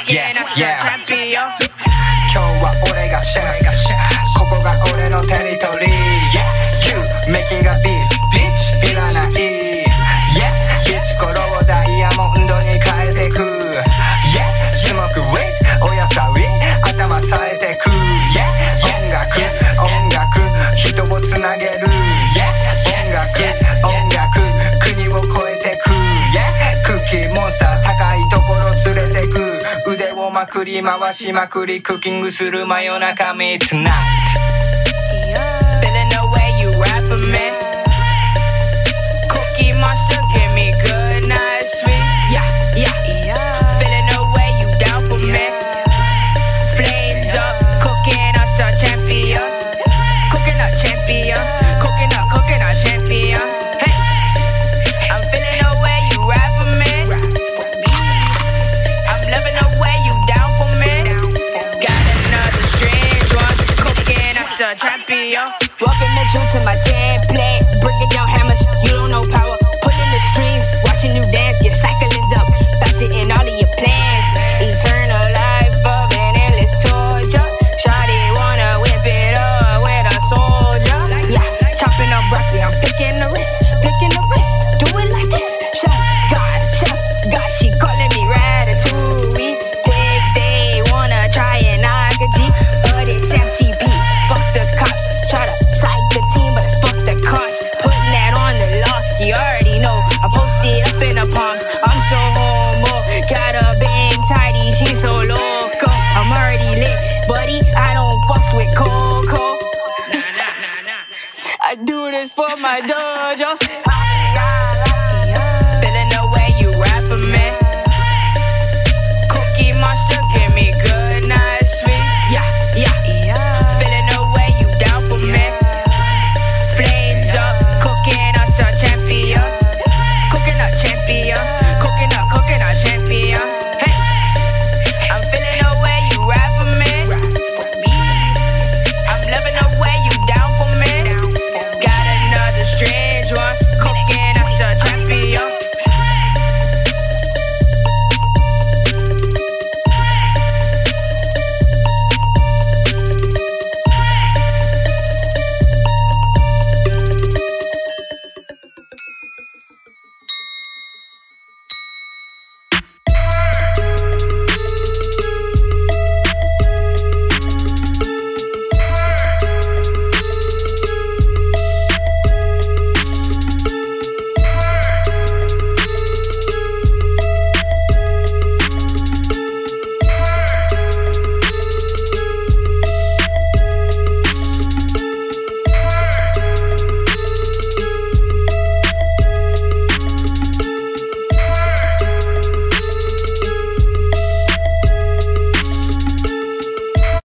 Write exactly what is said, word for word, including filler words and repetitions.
Yeah, yeah. 今日は俺がシェフ、ここが俺のテリトリー。 You making a beat, bitch いらない。 Yeah, 石ころをダイヤモンドに変えてく。 Yeah, smoke weed おやさウィ頭さえてく。 Yeah, 音楽音楽人をつなげる。 Yeah, 音楽音楽国を越えてく。 Yeah, クッキーモンスター高いところ連れてく。腕をまくり回しまくりクッキングする真夜中 Midnight Feeling the way you rapping, man. Cookie Monster, give me good night sweets. Yeah, yeah. Feeling the way you down for me. Flames up, cooking us a champion. Cooking up champion. Cooking up, cooking up champion. Hey, I'm feeling the way you rapping, man. I'm loving the way you down for me. Got another strange one. Cooking us a champion. Welcome the Jew to my template. Bringing down hammers, you don't know power. Pulling the strings, watching you dance. Your cycle is up, bounce it in all of your plans. Eternal life of an endless torture. Shawty wanna whip it up with a soldier. Yeah, chopping up broccoli, I'm picking the wrist, picking the wrist. Do it like this. Chef God, Chef God, she calling me Ratatouille. Pigs, they wanna try and knock a G, but it's M T V. Fuck the cops, try to psych the team, but it's fuck the cost. Putting that on the law, you already know. I post it up in the palms. I'm so homo, got a bang tidy, she's so loco. I'm already lit, buddy. I don't fucks with Coco. I do this for my dojos. Feeling the way you rapping, man.